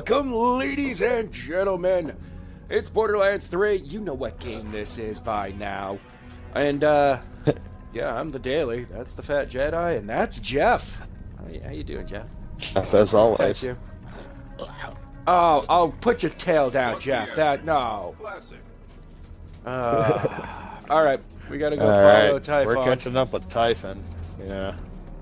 Welcome, ladies and gentlemen. It's Borderlands 3. You know what game this is by now. And, yeah, I'm the Daley. That's the Fat Jedi, and that's Jeff. How you doing, Jeff? Jeff, as always. You. Oh, put your tail down, Jeff. No. Alright, we gotta go follow Typhon. We're catching up with Typhon. Yeah.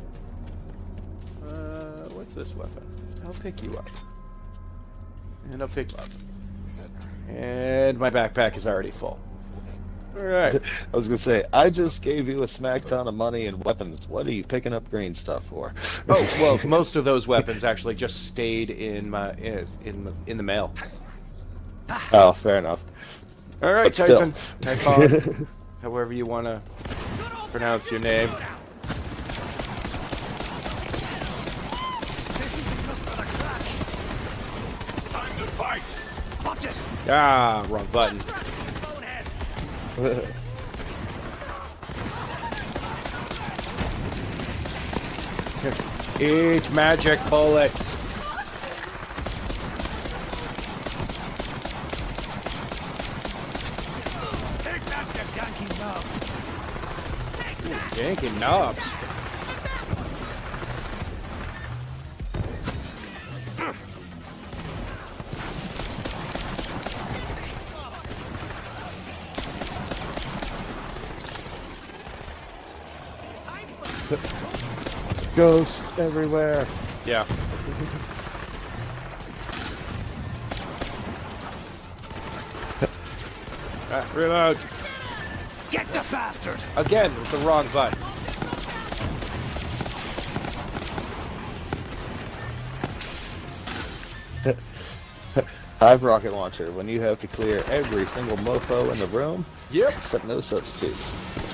What's this weapon? I'll pick you up. And I'll pick you up. And my backpack is already full. Alright. I was gonna say, I just gave you a smack ton of money and weapons. What are you picking up green stuff for? Oh, well, most of those weapons actually just stayed in my in the mail. Oh, fair enough. Alright, Typhon. Typhon. However you wanna pronounce your name. Ah, wrong button. Eat magic bullets. Take that, you ganky knob. Ganky knobs. Ghosts everywhere. Yeah. Reload. Get the bastard! Again with the wrong buttons. Hive rocket launcher. When you have to clear every single mofo in the room. Yep. Except no substitutes.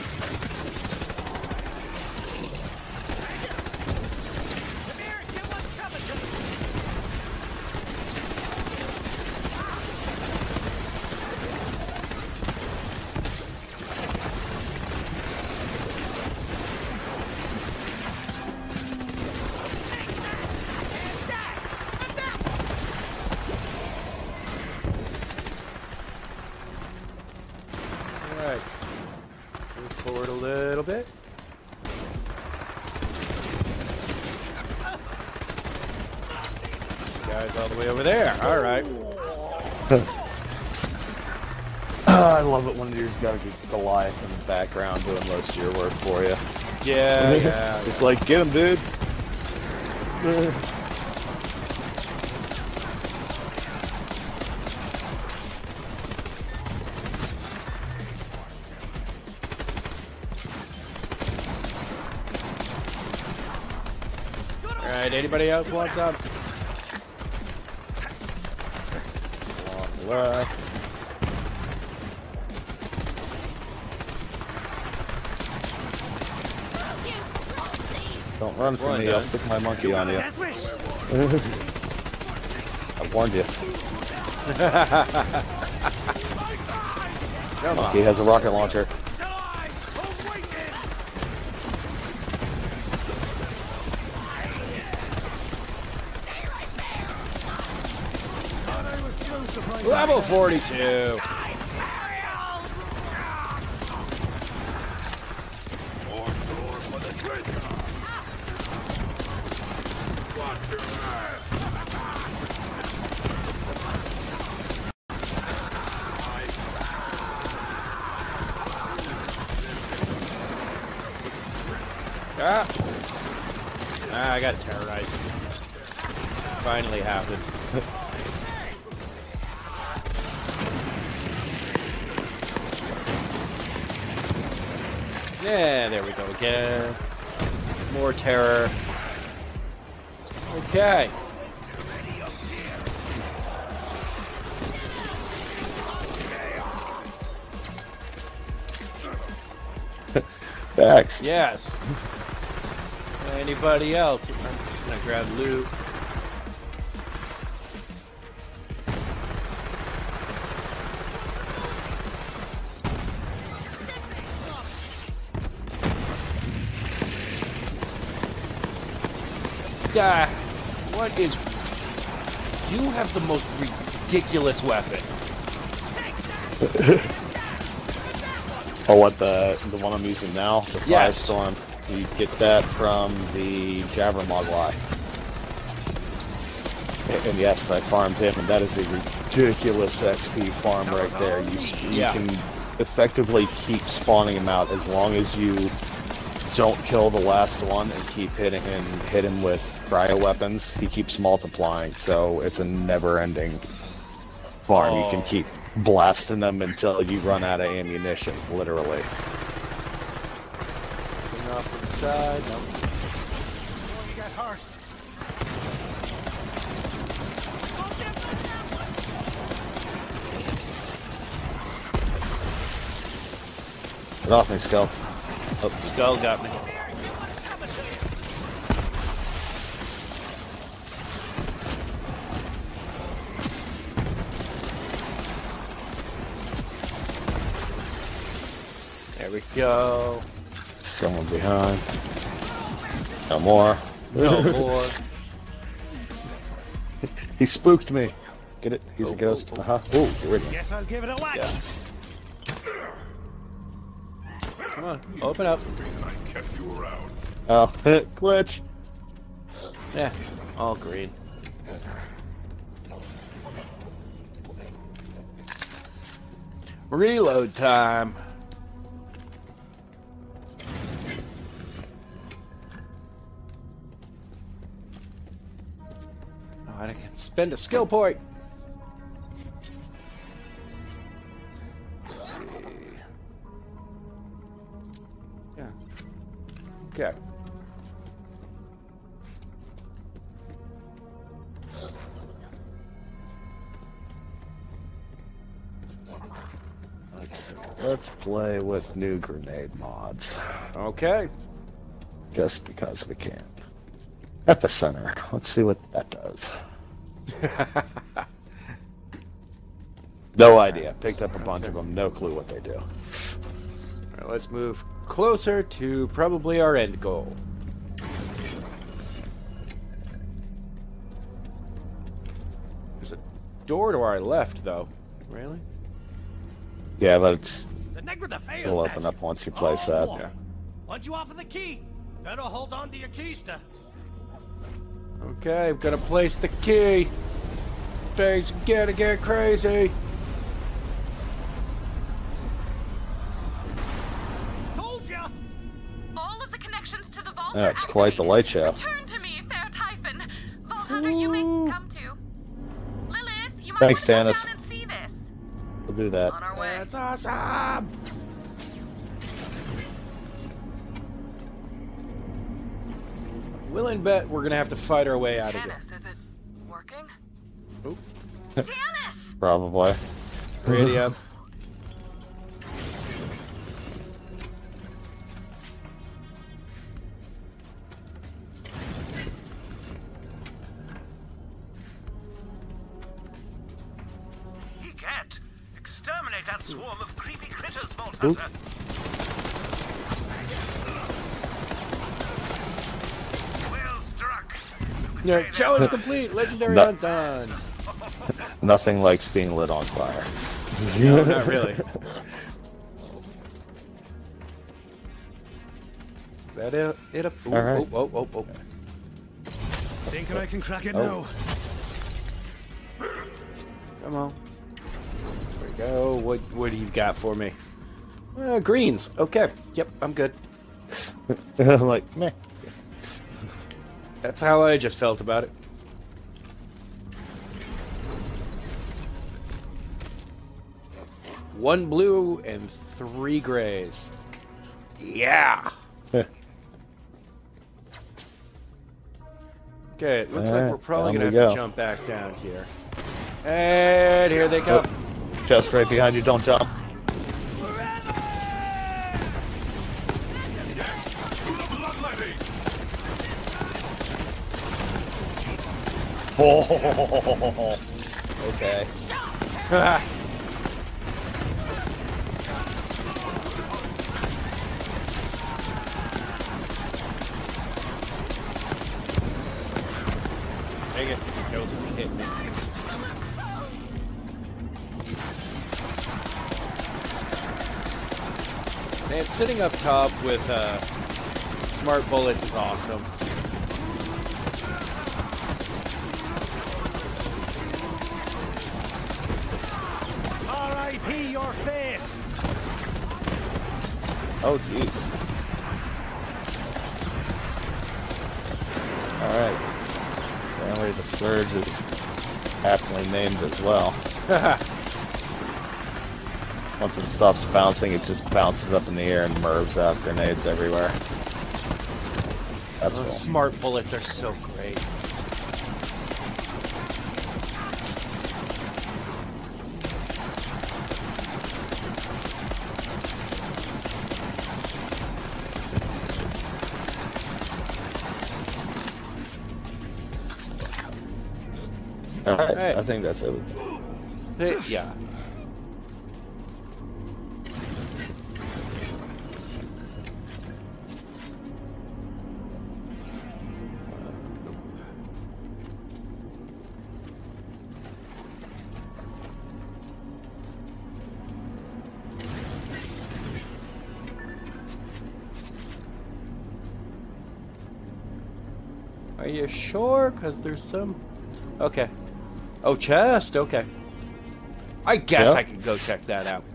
Alright. Move forward a little bit. This guy's all the way over there. Alright. I love it when you've got a Goliath in the background doing most of your work for you. Yeah, yeah. It's like, get him, dude. Alright, anybody else want some? Along the left. Don't run from me, I'll stick my monkey on you. I warned you. Come on. Monkey has a rocket launcher. Level 42. I got terrorized. Finally happened. Yeah, there we go again. More terror. Okay. Thanks. Yes. Anybody else? I'm just gonna grab loot. What is You have the most ridiculous weapon. Oh, what, the one I'm using now? The Yes. Firestorm. You get that from the Jabbermogwai. And yes, I farmed him, and that is a ridiculous XP farm right there. You can effectively keep spawning him out as long as you don't kill the last one and keep hitting him with cryo weapons. He keeps multiplying, so it's a never-ending farm. You can keep blasting them until you run out of ammunition, literally. Going off to the side. No. You got hurt. Get off me, Skull. Oh, Skull got me. There we go. Someone behind. No more. No more. He spooked me. Get it? He's a ghost. Uh-huh. Oh, get rid of him. Guess I'll give it a whack. Yeah. Come on, open up. Oh, glitch. Yeah, all green. Reload time. Oh, and I can spend a skill point. Let's see. Yeah. Okay. Let's play with new grenade mods. Okay. Just because we can. Epicenter. Let's see what that does. No idea. Picked up a bunch of them. No clue what they do. All right, let's move closer to probably our end goal. There's a door to our left, though. Really? Yeah, but it's, The Negra de Fea's it'll open next. up once you place that. Yeah. Once you offer the key, better hold on to your keister. Okay, I'm gonna place the key. Things gonna get crazy. Told ya! All of the connections to the vault That's are quite the activated. light show. Return to me, fair Typhon. Vault Hunter, you may come to. Lilith, you might Thanks, want to Tannis. come down and see this. We'll do that. On our way. That's awesome. Willing bet we're gonna have to fight our way out of here. Tannis, is it working? Oop. Tannis! Probably. Radio. Get! Exterminate that swarm of creepy critters, Vault Oop. Hunter! Well struck! Yeah, challenge complete. Legendary No. undone. Nothing likes being lit on fire. No, not really. Is that it? Ooh, All right. oh. Thinking I can crack it Oh. now. Come on. There we go. What do you got for me? Greens. Okay. Yep, I'm good. Like, meh. That's how I just felt about it. One blue and 3 grays. Yeah. Okay, it looks like we're probably down gonna we have go. to jump back down here. And here they come. Just right behind you, don't jump. Oh, okay. Dang it, Ghost hit me. Man, sitting up top with smart bullets is awesome. R.I.P. your face. Oh, jeez. Alright. Apparently the surge is aptly named as well. Once it stops bouncing, it just bounces up in the air and mervs out grenades everywhere. That's Those cool. smart bullets are so great. Alright, Hey. I think that's it. Yeah. Are you sure? Because there's some... Okay. Oh, chest? Okay. I guess Yep. I could go check that out.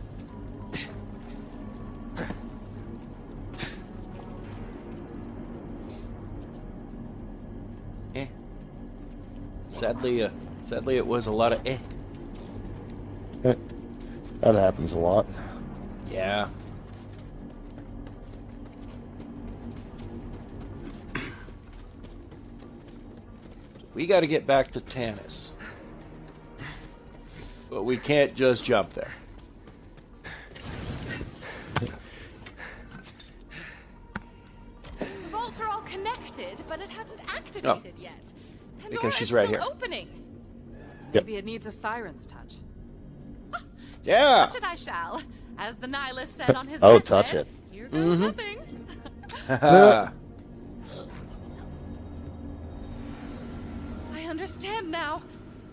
Eh. Sadly it was a lot of eh. That happens a lot. Yeah. We got to get back to Tanis. But we can't just jump there. The vaults are all connected, but it hasn't activated yet. Because she's Pandora's right still here. Opening. Yep. Maybe it needs a siren's touch. Yeah. Touch it I shall, as the nihilist said on his Oh, deathbed. touch it. Here goes nothing. Haha. I understand now.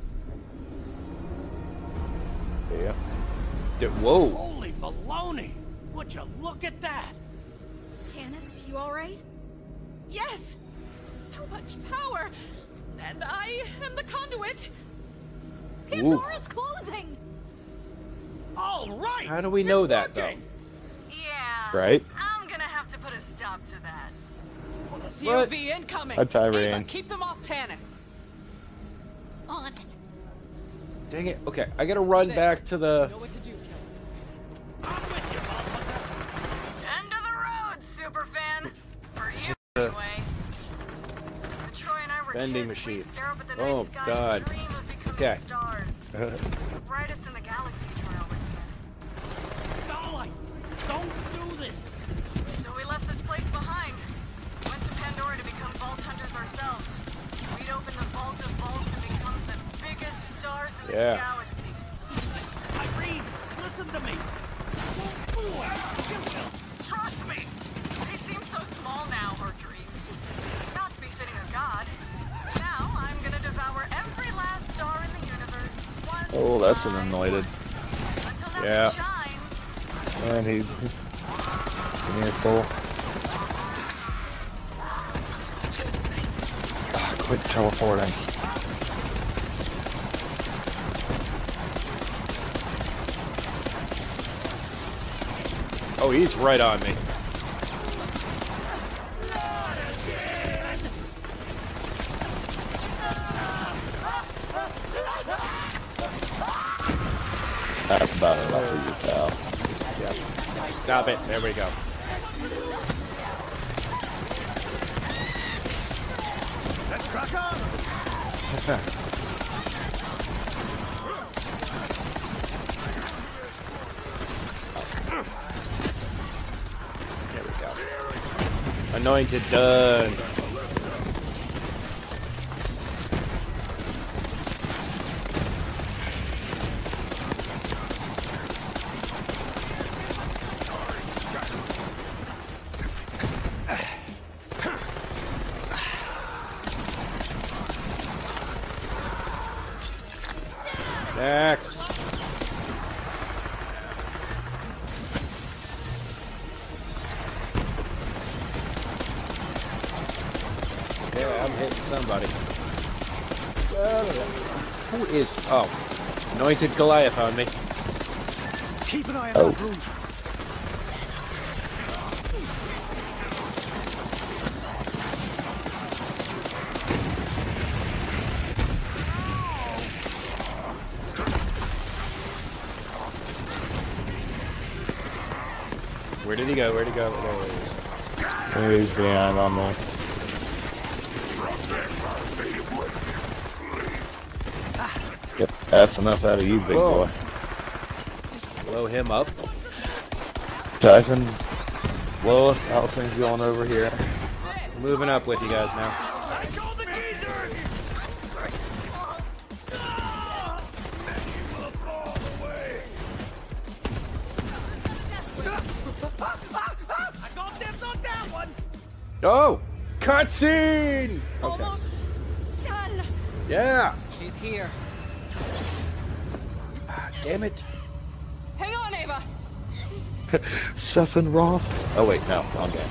Yeah. Whoa. Holy baloney! Would you look at that? Tanis, you alright? Yes! So much power! And I am the conduit! Pandora's closing! All right. How do we know it's that, though? working. Yeah. Right? I'm gonna have to put a stop to that. What? COV incoming! Hi, Tyreen. Ava, keep them off Tanis! On it. Dang it. Okay, I gotta run back to the... Know what to do, killer. I'm with you, motherfucker. End of the road, superfan. For you, anyway. Troy and I were Vending kids. machine. We'd stare up at the Oh, night sky God. and dream of becoming Okay. stars. The brightest in the galaxy, Troy always said. Starlight, don't do this. So we left this place behind. Went to Pandora to become vault hunters ourselves. We'd open the vault of vaults and become the biggest stars in the Yeah. galaxy. Tyreen, listen to me. You will. Trust me. They seem so small now, our dreams. Not befitting a god. Now I'm gonna devour every last star in the universe. One Oh, that's an by anointed. one. Until nothing Yeah. shines. And he... Near full. Ah, quit teleporting. Oh, he's right on me. That's about enough for you, pal. Stop it. There we go. Let's crack on. There we go. Anointed done. Next. somebody. Who is... Oh. Anointed Goliath on me. Keep an eye on that room. Where did he go? Where'd he go? There he is. He's behind on me. Yep, that's enough out of you, big boy. Blow him up. Typhon, blow us. How things going over here? Moving up with you guys now. Oh! Cutscene! Okay. Almost done. Yeah! She's here. Ah, damn it. Hang on, Ava. Sephin Roth? Oh wait, no, I'm dead.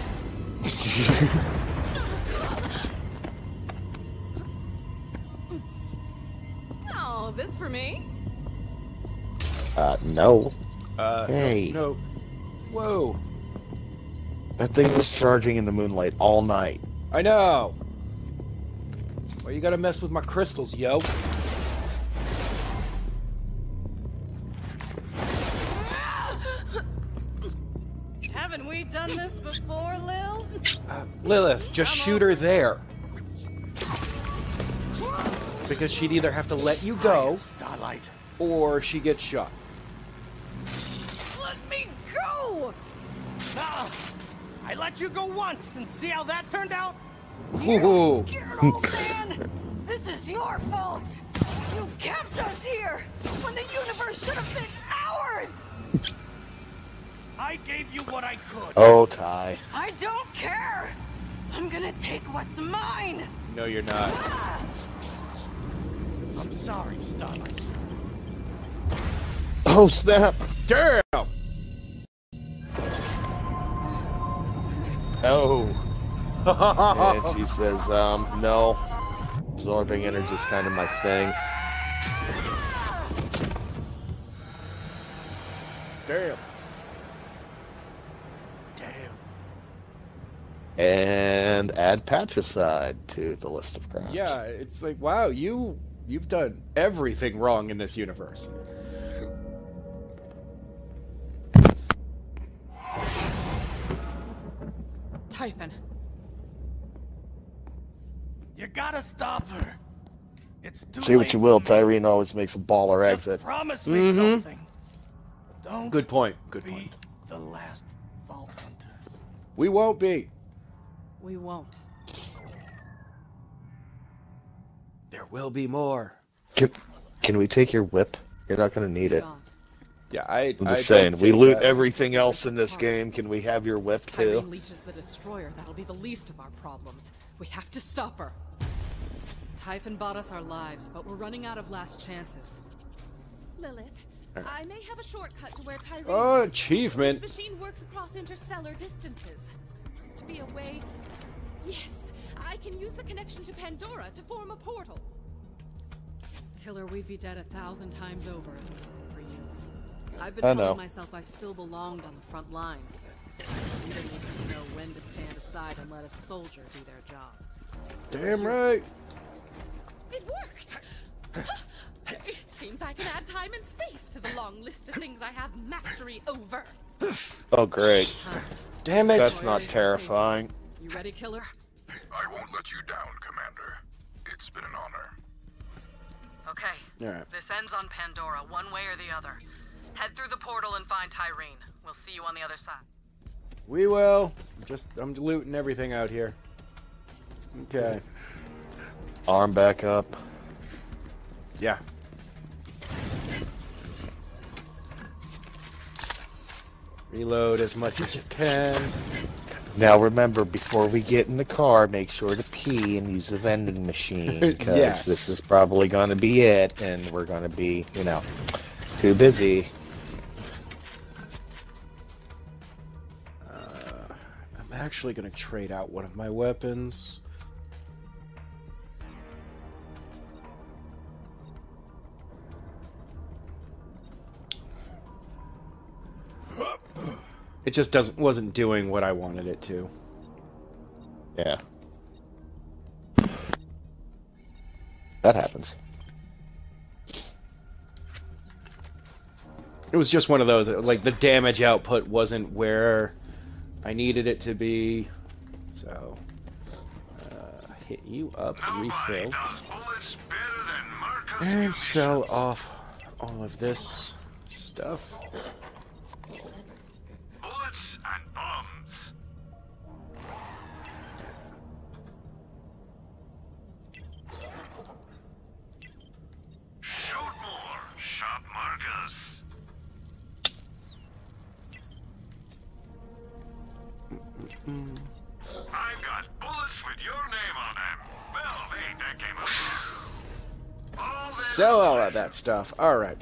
Oh, this for me? No. Hey. No. Whoa. That thing was charging in the moonlight all night. I know. Why you gotta mess with my crystals, yo? Haven't we done this before, Lil? Lilith, just shoot her there. Because she'd either have to let you go, Starlight. or she gets shot. Let me go! I let you go once and see how that turned out? Ooh. Scared old man! This is your fault! You kept us here when the universe should have been ours! I gave you what I could. Oh, Ty. I don't care! I'm gonna take what's mine! No, you're not. I'm sorry, Starlight. Oh, snap. Damn! Oh. And she says, no. Absorbing energy is kind of my thing. Damn. Damn. And add patricide to the list of crimes. Yeah, it's like, wow, you've done everything wrong in this universe. Typhon. You gotta stop her. It's too Say what late you will, for me. Tyreen always makes a baller Just exit. promise me something. Don't Good point. Good be point. the last Vault Hunters. We won't be. We won't. There will be more. Can we take your whip? You're not going to need it. Gone. Yeah, I'm I just saying, don't we think loot that- everything else in this game. Can we have your whip too? Tyreen leashes the destroyer. That'll be the least of our problems. We have to stop her. Typhon bought us our lives, but we're running out of last chances. Lilith, I may have a shortcut to where Tyreen. Oh, This achievement. machine works across interstellar distances. Must be a way. Yes, I can use the connection to Pandora to form a portal. Killer, we'd be dead 1,000 times over if it wasn't for you. I've been I telling know. myself I still belonged on the front lines. Leader needs to know when to stand aside and let a soldier do their job. Damn right. It worked! It seems I can add time and space to the long list of things I have mastery over. Oh, great. Damn it. That's not terrifying. You ready, Killer? I won't let you down, Commander. It's been an honor. Okay. Alright. This ends on Pandora, one way or the other. Head through the portal and find Tyreen. We'll see you on the other side. We will. I'm looting everything out here. Okay. Arm back up. Yeah. Reload as much as you can. Now remember, before we get in the car, make sure to pee and use the vending machine. Because Yes. this is probably going to be it, and we're going to be, you know, too busy. I'm actually going to trade out one of my weapons. It just wasn't doing what I wanted it to. Yeah. That happens. It was just one of those, like, the damage output wasn't where I needed it to be. So, hit you up, refill. And sell off all of this stuff. Bullets and bombs. Shoot more, sharp markers. I've got bullets with your name on them. Well, they ain't that game of Sell all of that stuff. Alright.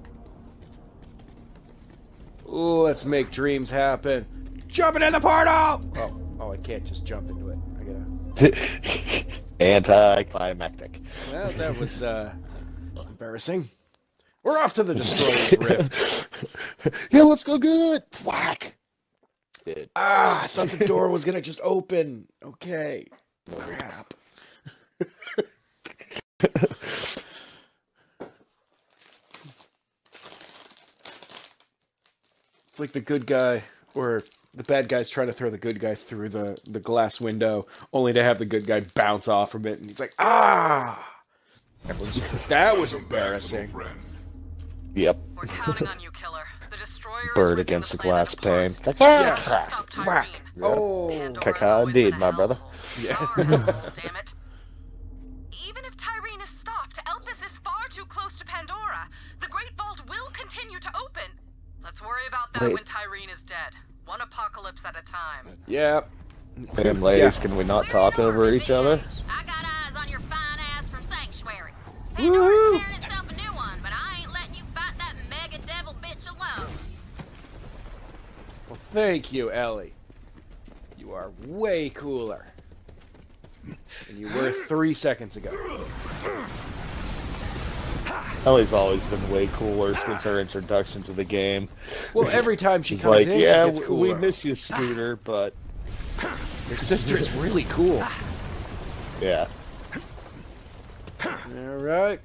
Ooh, let's make dreams happen. Jumping in the portal! Oh, I can't just jump into it. I gotta... Anticlimactic. Well, that was, embarrassing. We're off to the Destroyer's Rift. Yeah, let's go get it! Whack! I thought the door was gonna just open. Okay. Crap. It's like the good guy, or the bad guy's trying to throw the good guy through the glass window, only to have the good guy bounce off from it, and he's like, ah! That was embarrassing. Yep. We're counting on you, killer. The destroyer Bird against the glass pane. Yeah. Stop Tyreen. Whack. Oh. Caca indeed, my brother. Yeah. Damn it. Even if Tyreen is stopped, Elpis is far too close to Pandora. The Great Vault will continue to open. Let's worry about that when Tyreen is dead. One apocalypse at a time. Yep. Damn, ladies, can we not talk over each other? I got eyes on your fine ass from Sanctuary. Woo-hoo. Pandora's tearing itself a new one, but I ain't letting you fight that mega devil bitch alone. Well, thank you, Ellie. You are way cooler than you were 3 seconds ago. Ellie's always been way cooler since her introduction to the game. Well, every time she She's comes like, in, yeah, she gets we cooler. miss you, Scooter, but Your sister's really cool. yeah. All right.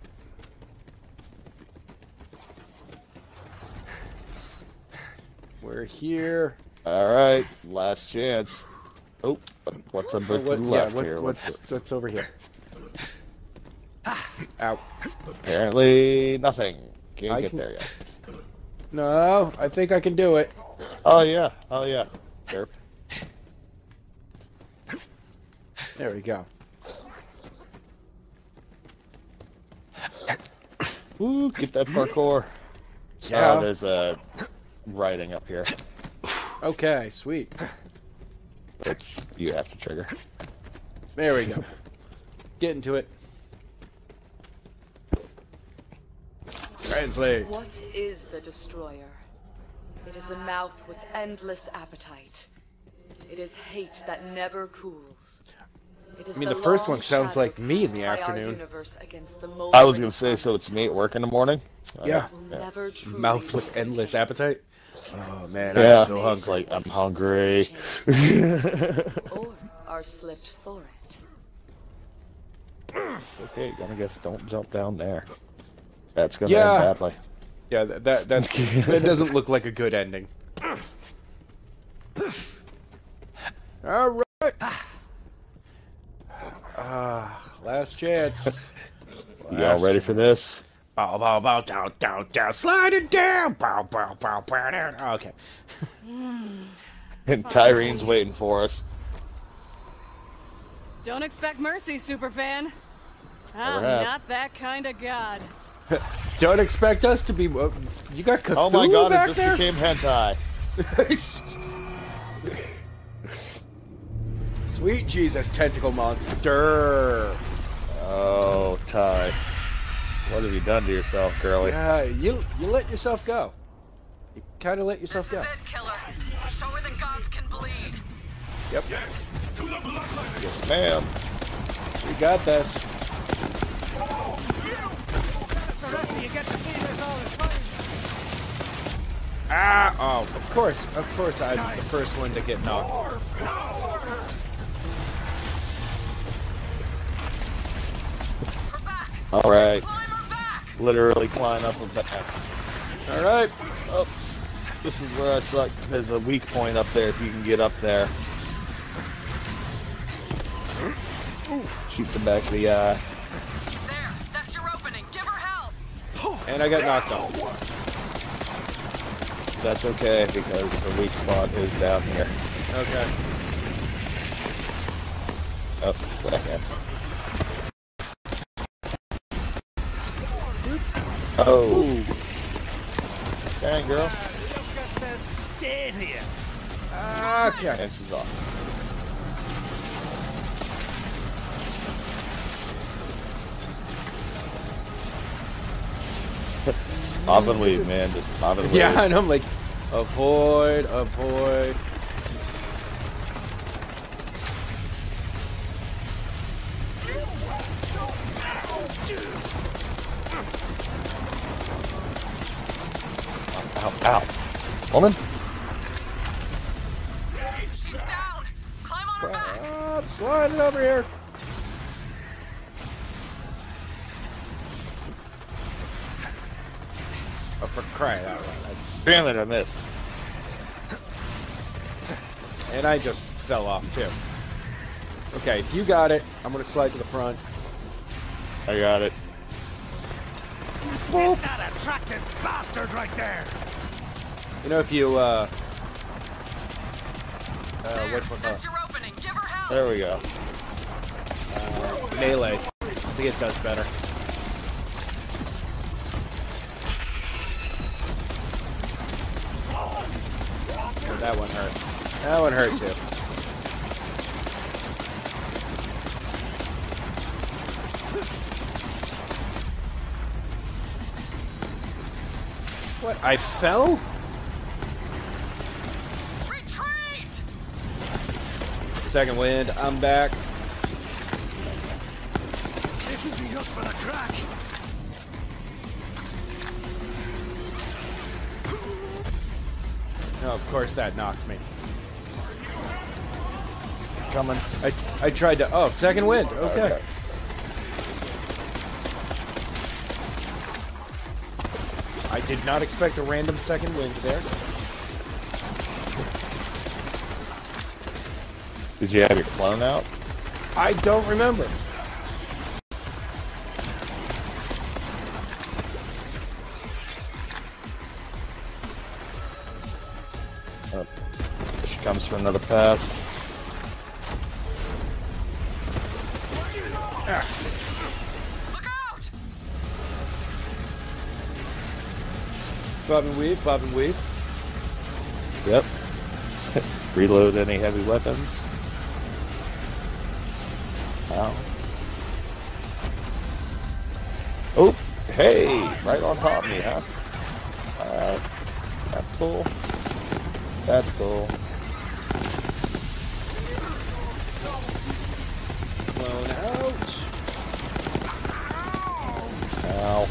We're here. All right, last chance. Oh, what's up with the left here? What's over here? Ow. Apparently nothing. Can't get there yet. No, I think I can do it. Oh yeah, oh yeah. Derp. There we go. Ooh, get that parkour. Yeah. Oh, there's a writing up here, Okay, sweet. which you have to trigger. There we go. Get into it. Translate. What is the Destroyer? It is a mouth with endless appetite. It is hate that never cools. It is I mean, the first one sounds like me in the afternoon. I was gonna say, so it's me at work in the morning? Yeah. Yeah. Mouth with endless appetite. Oh man, Yeah, I'm so hungry. it's like, I'm hungry. Or are slipped for it. Okay, I guess don't jump down there. That's gonna Yeah. end badly. Yeah, that doesn't look like a good ending. All right. Last chance. Y'all ready for this? Bow, bow, bow, down, down, down, slide it down. Bow, bow, bow, bow, down. Okay. And Tyreen's waiting for us. Don't expect mercy, superfan. I'm Never have. not that kind of god. Don't expect us to be. You got Cthulhu Oh my god, back it there? just became hentai. Sweet Jesus, tentacle monster. Oh, Ty. What have you done to yourself, girlie? Yeah, you let yourself go. You kind of let yourself go. This is it, killer. Show her that gods can bleed. Yep. Yes, to the bloodline. Yes, ma'am. We got this. The rest of you get to see this all in fun. Ah! Oh, of course I'm the first one to get knocked. Alright. Literally climb up and back. Alright. Oh, this is where I suck. There's a weak point up there if you can get up there. Shoot the back of the eye. There, that's your opening. Give her hell. And I got knocked off. That's okay, because the weak spot is down here. Okay. Oh, second. Oh. Dang, girl. Dead here. Okay. And she's off. Bob and weave, man. Just bob and weave. Yeah, and I'm like, avoid, avoid. Ow, ow. Woman? She's down. Climb on her back. I'm sliding over here. Oh, for crying out loud. Damn it, I missed. And I just fell off, too. Okay, if you got it, I'm going to slide to the front. I got it. Boop. That attractive bastard right there. You know, if you, That's your opening. Give her hell. There we go. melee. I think it does better. Oh, that one hurt. That one hurt too. What? I fell? Retreat! Second wind. I'm back. This will be up for the crack. No, of course that knocked me. Coming. I tried to. Oh, second wind. Okay. I did not expect a random second wind there. Did you have your clone out? I don't remember. Oh, she comes for another pass. Ah. Look out! Bob and weave, bob and weave. Yep. Reload any heavy weapons. Ow. Oh, hey! Right on top of me, huh? That's cool. That's cool. Blown out. Ow.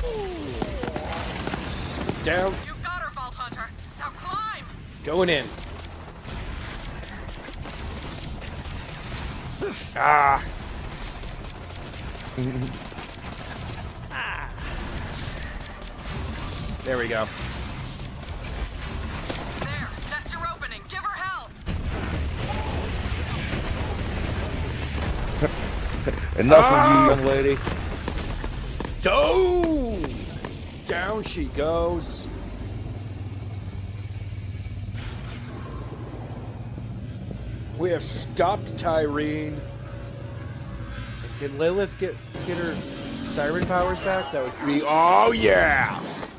Down. You got her, Vault Hunter. Now climb! Going in. Ah. There we go. There, that's your opening. Give her hell! Enough of you, young lady. Oh! Down she goes. We have stopped Tyreen. Can Lilith get her siren powers back? That would be... Oh, yeah!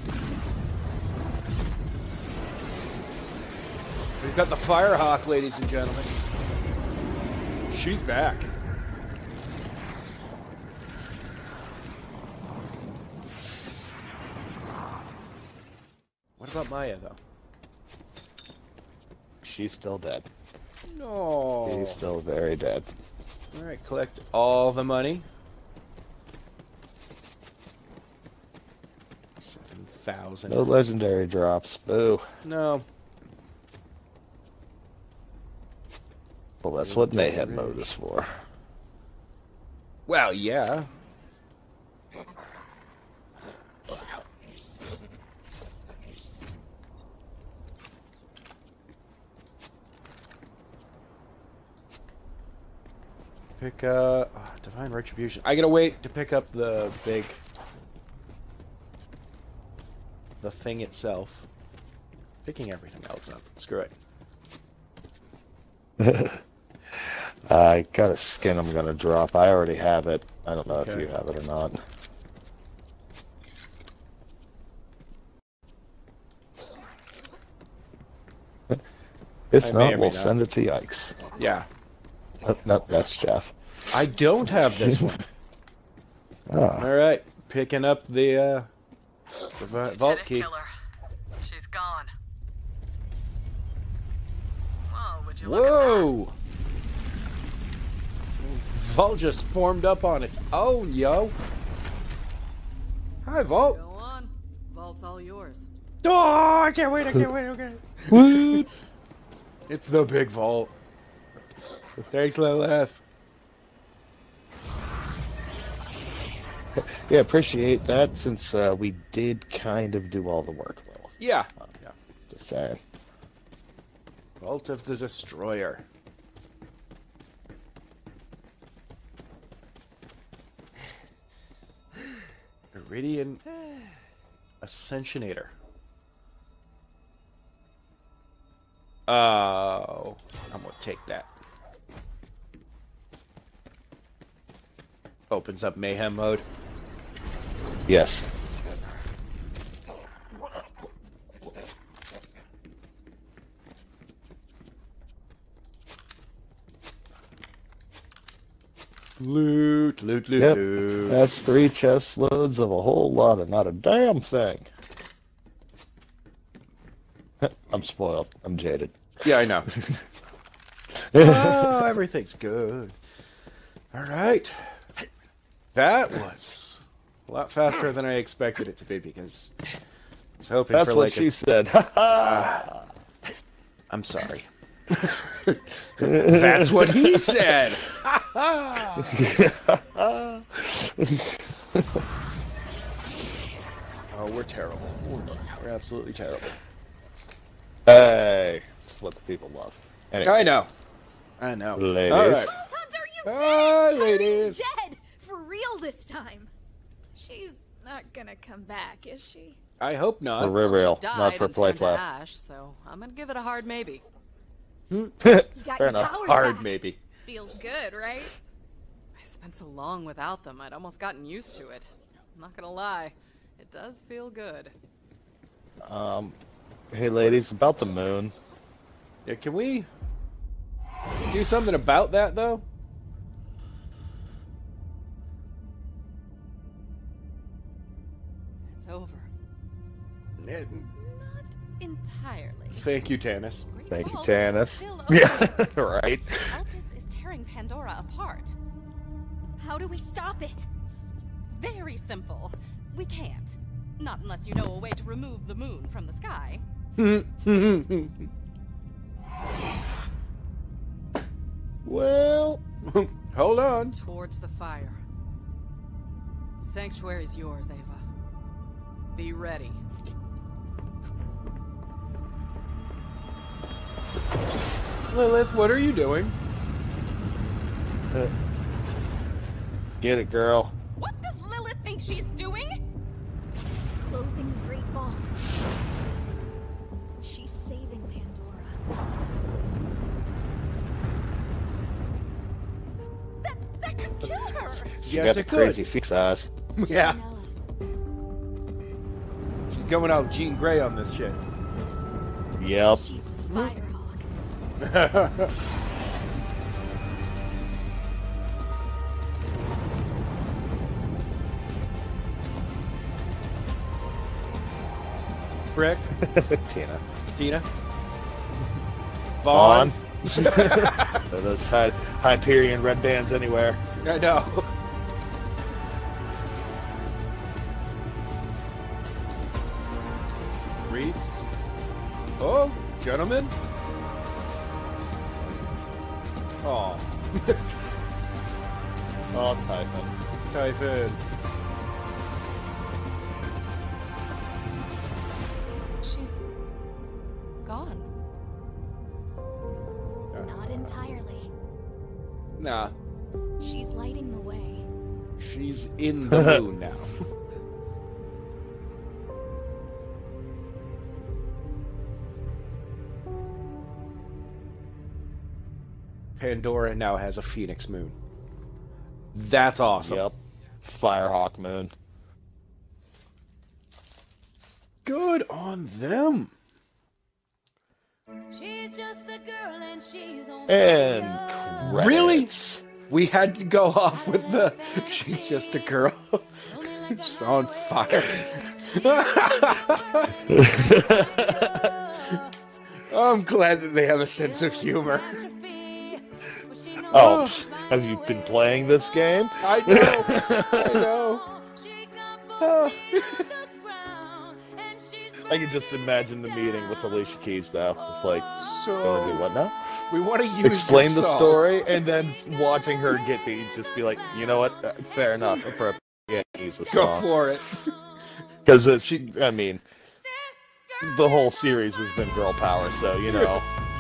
We've got the Firehawk, ladies and gentlemen. She's back. What about Maya, though? She's still dead. No. She's still very dead. Alright, collect all the money. 7 1,000. No legendary drops. Boo. No. Well, that's what Mayhem mode is for. Well, yeah. Pick up Divine Retribution. I gotta wait to pick up the thing itself. Picking everything else up. Screw it. I got a skin I'm gonna drop. I already have it. I don't know if you have it or not. If not, we'll send it to Yikes. Yeah. No, that's Jeff. I don't have this one. Oh. Alright, picking up the vault key. Killer. She's gone. Whoa, would you Whoa! Vault just formed up on its own, yo. Hi, Vault. Go on. Vault's all yours. Oh, I can't wait, okay. What? It's the big vault. Thanks, Lilith. Yeah, appreciate that since we did kind of do all the work, though. Yeah. Just saying. Vault of the Destroyer. Iridian Ascensionator. Oh, I'm gonna take that. Opens up Mayhem mode. Yes. Loot. Yep. That's 3 chest loads of a whole lot of not a damn thing. I'm spoiled. I'm jaded. Yeah, I know. Oh, everything's good. All right. That was a lot faster than I expected it to be because I was hoping That's for what like she said. I'm sorry. That's what he said. Oh, we're terrible. We're absolutely terrible. Hey, that's what the people love. Anyways. I know. Ladies. All right. Hunter, you Hi, did it! ladies. Tyree's dead! For real this time. She's not gonna come back, is she? I hope not. For real, She died not for and play turned to play. ash, so I'm gonna give it a hard maybe. You got Fair your enough. powers Hard back. maybe. Feels good, right? I spent so long without them, I'd almost gotten used to it. I'm not gonna lie, it does feel good. Hey ladies, about the moon. Yeah, can we do something about that though? It's over. Eh, Not entirely. Thank you, Tannis. Great Thank you, Vault is Tannis. still open. Yeah, right. Elpis is tearing Pandora apart. How do we stop it? Very simple. We can't. Not unless you know a way to remove the moon from the sky. Well, hold on. Towards the fire. Sanctuary's yours, Ava. Be ready. Lilith, what are you doing? Get it, girl. What does Lilith think she's doing? Closing the Great Vault. She's saving Pandora. That could kill her! She Yes, got the it could. crazy fix ass. Yeah, Who knows? she's going out Jean Grey on this shit. Yep. She's the Firehawk. Brick, Tina. Vaughn. Those Hyperion red bands anywhere. I know. Reese. Oh, gentlemen. Oh. Oh, Typhon. Typhon. She's gone. Not entirely. Nah. She's lighting the way. She's in the moon now. Pandora now has a Phoenix moon. That's awesome. Yep. Firehawk moon. Good on them. She's just a girl and she's on And fire. Really? We had to go off with the she's just a girl. She's on fire. I'm glad that they have a sense of humor. Oh, have you been playing this game? I know. I know. I can just imagine the meeting with Alicia Keys, though. It's like, So do what now? we want to use Explain this the song. story, and then watching her get beat, just be like, you know what? Fair enough. Yeah, use the Go song. for it. Because I mean, the whole series has been girl power, so you know.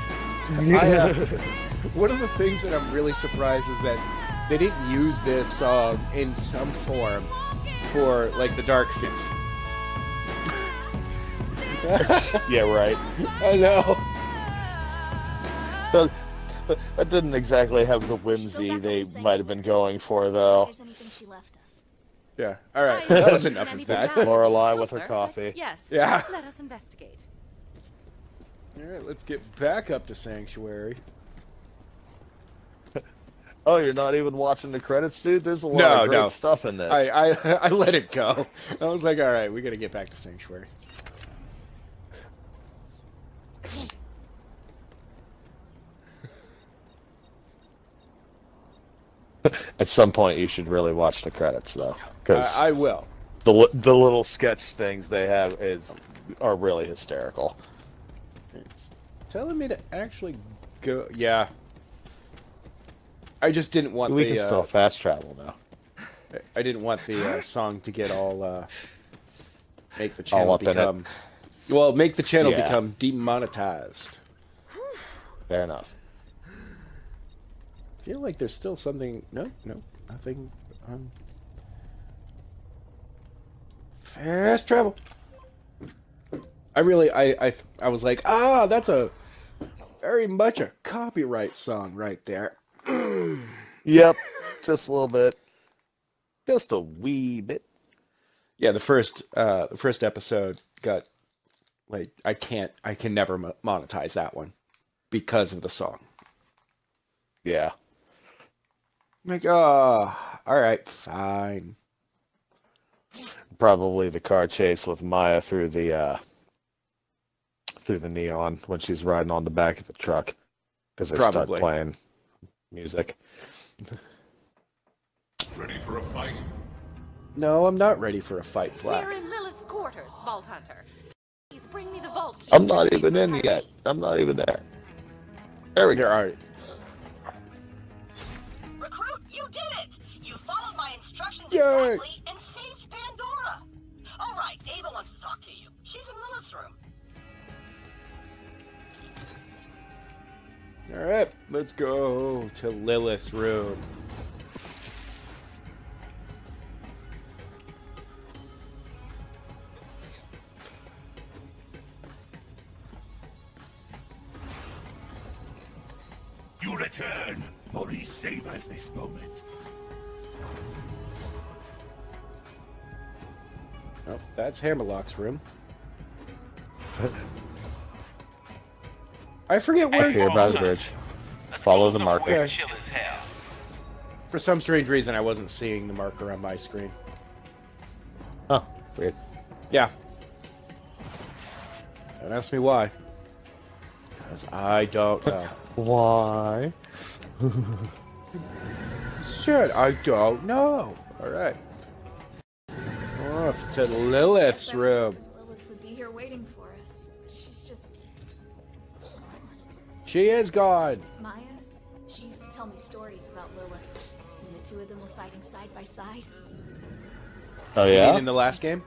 One of the things that I'm really surprised is that they didn't use this song in some form for like the Dark Fix. Yeah, right. I know. That didn't exactly have the whimsy they might have been going for, though. There's anything she left us. Yeah. All right. That was enough of that. Lorelai with her coffee. Yes. Yeah. Let us investigate. All right. Let's get back up to Sanctuary. Oh, you're not even watching the credits, dude? There's a lot of great stuff in this. I let it go. I was like, all right, we got to get back to Sanctuary. At some point, you should really watch the credits, though, because I will. the little sketch things they have are really hysterical. It's telling me to actually go. Yeah. I just didn't want We can still fast travel, though. I didn't want the song to get all make the channel become. Well, make the channel become demonetized. Fair enough. I feel like there's still something. No, nothing. Fast travel. I was like, that's a very much a copyright song right there. Yep, just a little bit, just a wee bit. Yeah, the first episode got like I can never monetize that one because of the song. Yeah. Like, all right, fine. Probably the car chase with Maya through the neon when she's riding on the back of the truck because they start playing music. Ready for a fight? No, I'm not ready for a fight, Flack. We're in Lilith's quarters, Vault Hunter. Please bring me the vault key. I'm not even in yet. I'm not even there. There we go. All right. Recruit, you did it! You followed my instructions Yay. exactly and saved Pandora! Alright, Ava wants to talk to you. She's in Lilith's room. Alright, let's go to Lilith's room. You return! Maurice savors this moment. Oh, that's Hammerlock's room. I forget where... Here by the bridge. Follow the marker. Okay. For some strange reason, I wasn't seeing the marker on my screen. Huh. Weird. Yeah. Don't ask me why. Because I don't know. Why? Shit, I don't know. Alright. Off to Lilith's room. Lilith would be here waiting for us. She's just... She is gone. Maya, she used to tell me stories about Lilith. And the two of them were fighting side by side. Oh yeah? In the last game?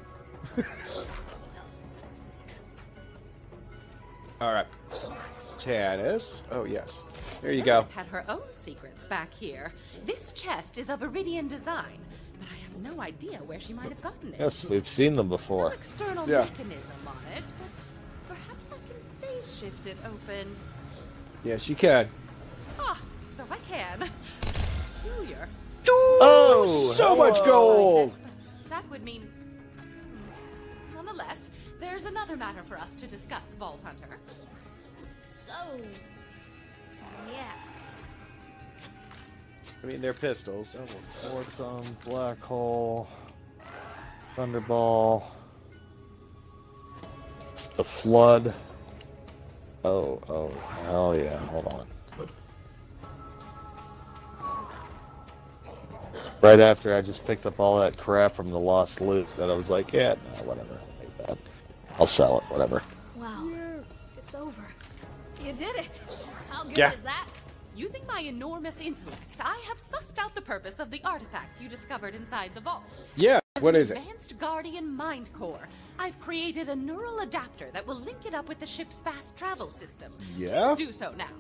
Alright. Tannis. Oh, yes. There you go. Lilith had her own secrets back here. This chest is of Iridian design, but I have no idea where she might have gotten it. Yes, we've seen them before. No external mechanism on it, but perhaps I can phase shift it open. Yes, you can. Ah, so I can. Peculiar. Oh, so much gold! That would mean... Nonetheless, there's another matter for us to discuss, Vault Hunter. So... yeah. I mean, they're pistols. Double Photon, Black Hole, Thunderball, the Flood. Oh, hell yeah, hold on. Right after I just picked up all that crap from the Lost Loot that I was like, yeah, no, whatever, I'll make that. I'll sell it, whatever. Wow. It's over. You did it. How good Yeah. is that? Using my enormous intellect, I have sussed out the purpose of the artifact you discovered inside the vault. Yeah, what is As it? an advanced Guardian mind core, I've created a neural adapter that will link it up with the ship's fast travel system. Yeah? Please do so now.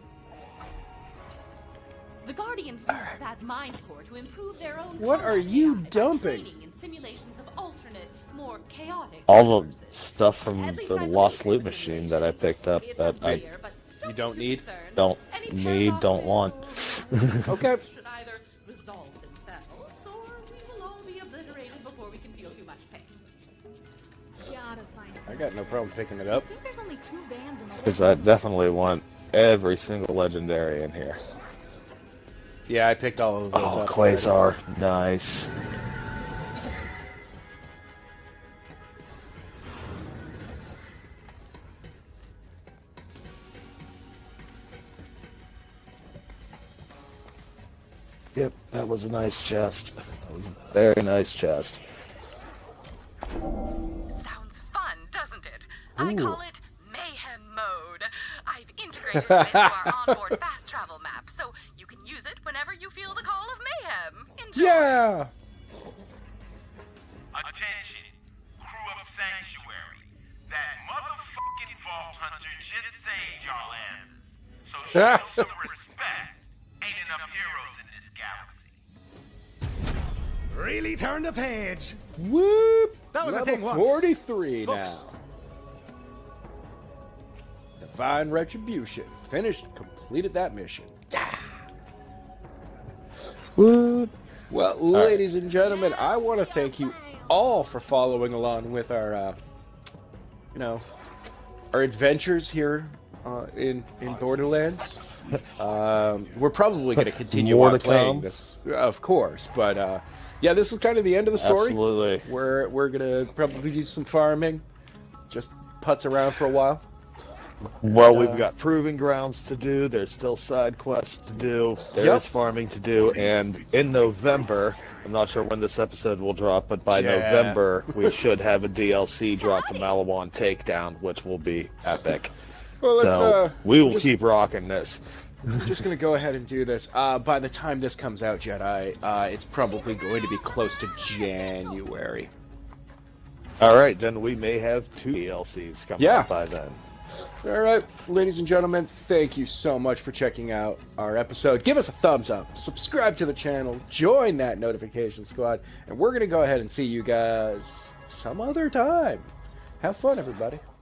The Guardians use that mind core to improve their own. What are you combat dumping? training and simulations of alternate, more chaotic. All the universes. stuff from At least the I Lost believe Loot the machine that I picked up It's that I unclear, but You don't be need? concerned. don't Any need, don't want. Okay. should either resolve themselves, or we will all be obliterated before we can feel too much pain. Gotta find I got no problem picking it up. I think there's only 2 bands in the Because I definitely want every single legendary in here. Yeah, I picked all of those Oh, up. Quasar, nice. Yep, that was a nice chest. That was a very nice chest. Sounds fun, doesn't it? I Ooh. call it Mayhem Mode. I've integrated it into our onboard fast travel map, so you can use it whenever you feel the call of mayhem. Enjoy. Yeah! Attention, crew of Sanctuary. That motherfucking Vault Hunter just saved y'all asses. So show some respect. Ain't enough heroes in this galaxy. Really turn the page. Whoop! That was a Level thing once. 43 Oops. now. Divine Retribution. Finished, completed that mission. Yeah! Whoop. Well, ladies and gentlemen, I want to thank you all for following along with our, our adventures here in Borderlands. We're probably going to continue More on to playing come. this, of course. But yeah, this is kind of the end of the story. Absolutely. We're going to probably do some farming, just putz around for a while. Well, we've got proving grounds to do. There's still side quests to do. There is farming to do. And in November, I'm not sure when this episode will drop, but by November, we should have a DLC drop to Malawan Takedown, which will be epic. Well, let's, so we will just- keep rocking this. I'm just going to go ahead and do this. By the time this comes out, Jedi, it's probably going to be close to January. All right, then we may have 2 DLCs coming out by then. All right, ladies and gentlemen, thank you so much for checking out our episode. Give us a thumbs up, subscribe to the channel, join that notification squad, and we're going to go ahead and see you guys some other time. Have fun, everybody.